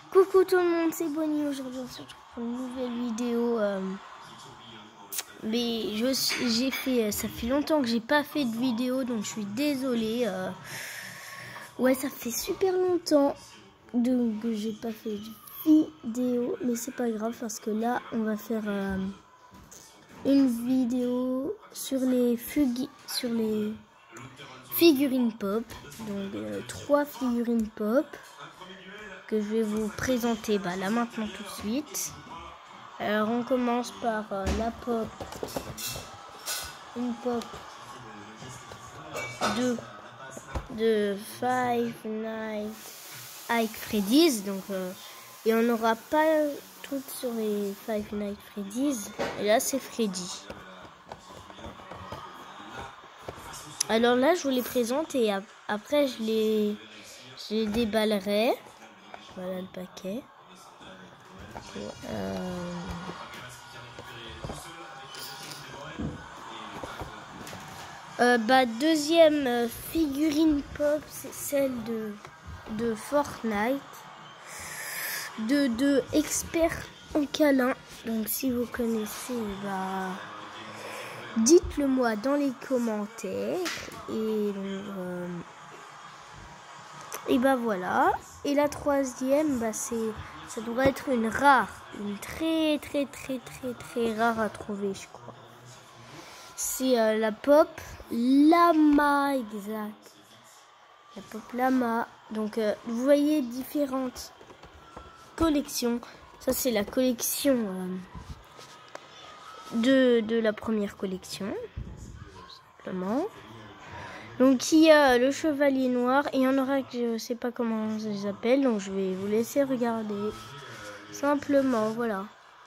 Coucou tout le monde, c'est Bonnie. Aujourd'hui on se retrouve pour une nouvelle vidéo. Mais j'ai fait, ça fait longtemps que j'ai pas fait de vidéo, donc je suis désolée. Ouais, ça fait super longtemps que j'ai pas fait de vidéo, mais c'est pas grave parce que là on va faire une vidéo sur les figurines pop. Donc 3 figurines pop que je vais vous présenter là maintenant tout de suite. Alors on commence par la pop, une pop de Five Nights at Freddy's. Donc et on n'aura pas toutes sur les Five Nights at Freddy's. Et là c'est Freddy. Alors là je vous les présente et après je les déballerai. Voilà le paquet. Deuxième figurine pop, c'est celle de Fortnite, de expert en câlin. Donc si vous connaissez, dites-le moi dans les commentaires. Et donc, voilà. Et la troisième, ça devrait être une rare, une très rare à trouver, je crois. C'est la pop Llama, exact. La pop Llama. Donc vous voyez différentes collections. Ça c'est la collection de la première collection, simplement. Donc il y a le chevalier noir et il y en aura que je sais pas comment ça s'appelle, donc je vais vous laisser regarder. Simplement, voilà.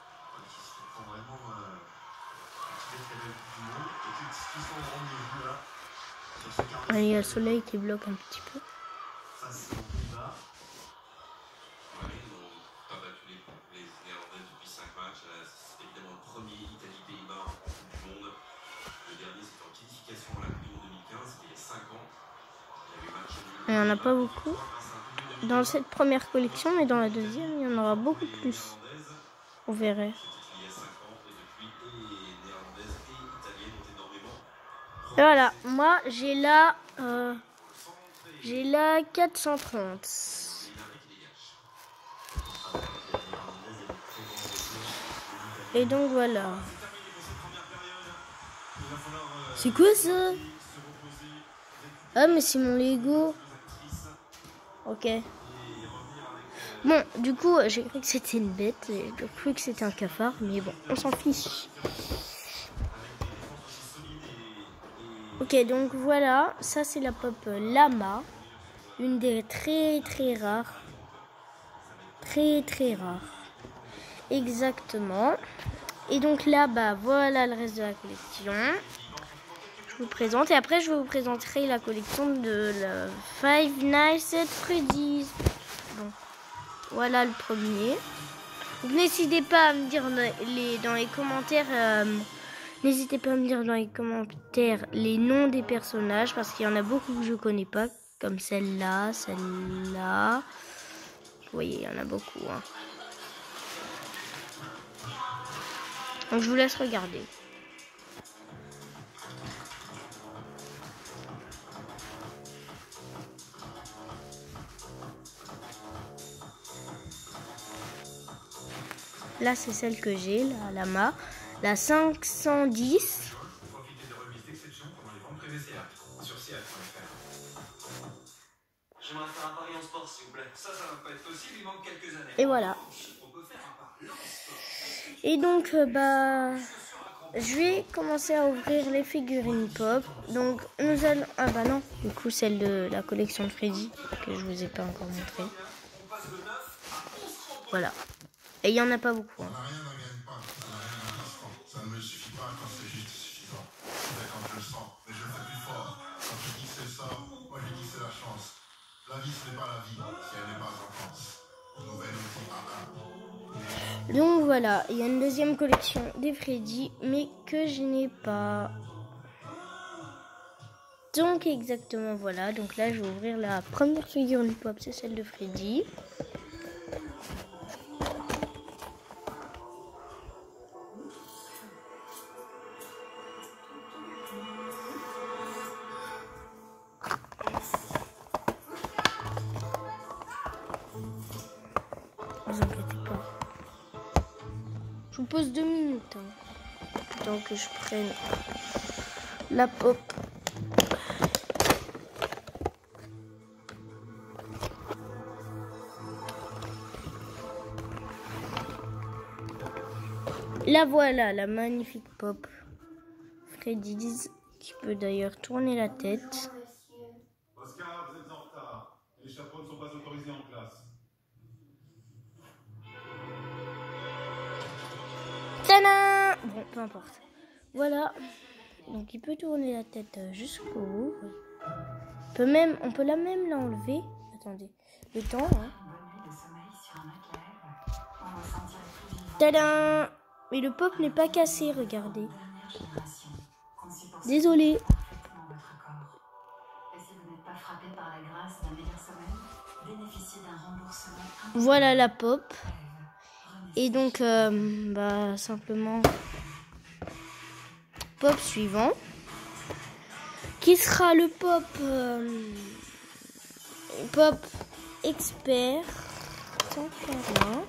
Il y a le soleil qui bloque un petit peu. Il n'y en a pas beaucoup dans cette première collection, mais dans la deuxième, il y en aura beaucoup plus. Vous verrez. Et voilà, moi j'ai la 430. Et donc voilà. C'est quoi ça? Ah mais c'est mon Lego. Ok. Bon, du coup, j'ai cru que c'était une bête. J'ai cru que c'était un cafard, mais bon, on s'en fiche. Ok, donc voilà, ça c'est la pop Llama, une des très rares, très rares, exactement. Et donc là, voilà le reste de la collection. Je vous présente et après je vous présenterai la collection de la Five Nights at Freddy's. Bon, voilà le premier. N'hésitez pas à me dire dans les commentaires. N'hésitez pas à me dire dans les commentaires les noms des personnages parce qu'il y en a beaucoup que je connais pas, comme celle-là, celle-là. Vous voyez, il y en a beaucoup. Donc je vous laisse regarder. Là, c'est celle que j'ai, la Llama, la 510. Et voilà. Et donc, je vais commencer à ouvrir les figurines pop. Donc, nous allons... Ah non, du coup, celle de la collection de Freddy, que je vous ai pas encore montré. Voilà. Et il n'y en a pas beaucoup. Ça ne me suffit pas quand c'est juste suffisant. Mais quand je le sens, mais je le fais plus fort. Quand je dis que c'est ça, moi je dis que c'est la chance. La vie ce n'est pas la vie, si elle n'est pas intense. Nouvelle outil. Donc voilà, il y a une deuxième collection des Freddy, mais que je n'ai pas. Donc exactement voilà, donc là je vais ouvrir la première figurine pop, c'est celle de Freddy. Ne vous inquiétez pas. Je vous pose 2 minutes. Tant que je prenne la pop. La voilà, la magnifique pop Freddy's, qui peut d'ailleurs tourner la tête. Oscar, vous êtes en retard. Les chapeaux ne sont pas autorisés en classe. Tadam! Bon, peu importe. Voilà. Donc il peut tourner la tête jusqu'au haut. On peut la même l'enlever. Attendez. Le temps, hein. Tadam! Mais le pop n'est pas cassé, regardez. Désolé. Voilà la pop. Et donc, simplement, pop suivant. Qui sera le pop pop expert. Sans faire.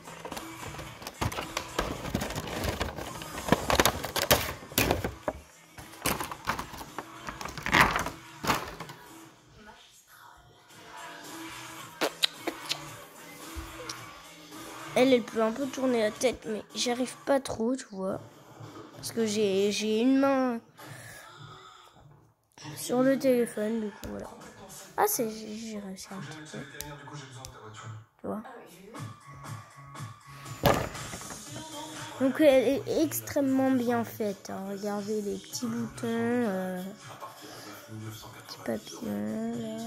Elle peut un peu tourner la tête, mais j'arrive pas trop, tu vois. Parce que j'ai une main sur le téléphone, du coup, voilà. Ah, j'ai réussi un petit peu. Tu vois. Donc, elle est extrêmement bien faite. Hein. Regardez les petits boutons, petits papillons, là.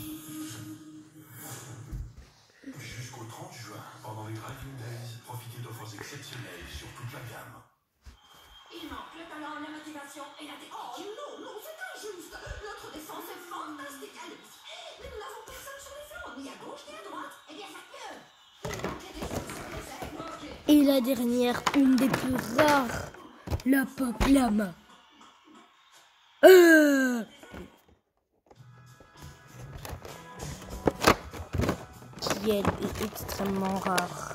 Jusqu'au 30 juin, pendant les Driving Days, profitez d'offres exceptionnelles sur toute la gamme. Il manque le talent, la motivation et la Oh non, c'est injuste. Notre descente est fantastique. Allez-y. Mais nous n'avons personne sur les flancs, ni à gauche ni à droite. Eh bien, ça peut. Il manquait des choses sur les ailes. Okay. Et la dernière, une des plus rares, la pop lama. Qui elle est extrêmement rare.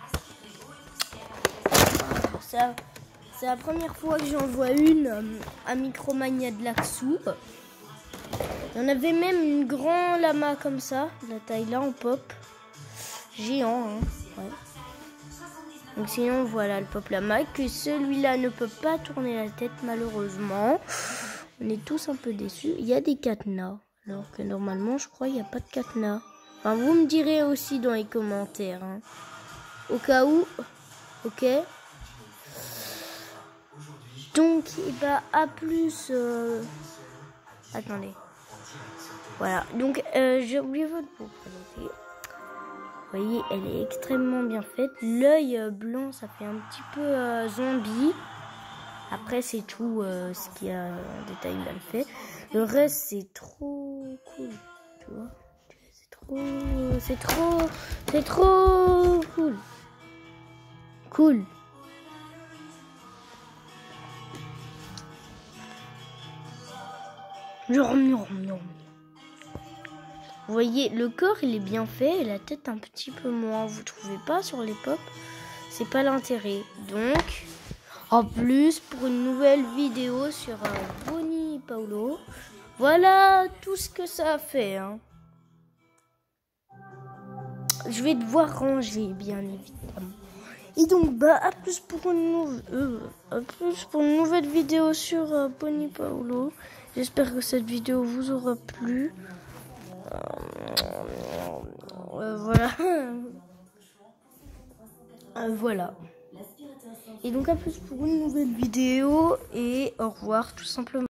C'est la première fois que j'en vois une à Micromania de Laxou. Il y en avait même une grande lama comme ça, de la taille là en pop. Géant, hein. Ouais. Donc sinon voilà le pop lama, que celui-là ne peut pas tourner la tête malheureusement. On est tous un peu déçus. Il y a des cadenas, alors que normalement je crois il n'y a pas de cadenas. Enfin vous me direz aussi dans les commentaires. Hein. Au cas où, ok. Donc à plus. Attendez. Voilà, donc j'ai oublié votre pour présenter. Vous voyez, elle est extrêmement bien faite. L'œil blanc, ça fait un petit peu zombie. Après, c'est tout ce qu'il y a en détail mal fait. Le reste, c'est trop cool. Tu vois, c'est trop cool. Cool. Vous voyez, le corps il est bien fait et la tête un petit peu moins. Vous trouvez pas sur les pop? C'est pas l'intérêt. Donc, en plus, pour une nouvelle vidéo sur Bonnie Paolo, voilà tout ce que ça a fait. Hein. Je vais devoir ranger, bien évidemment. Et donc, à plus pour une nouvelle vidéo sur Bonnie Paolo. J'espère que cette vidéo vous aura plu. Voilà. Voilà. Et donc à plus pour une nouvelle vidéo et au revoir tout simplement.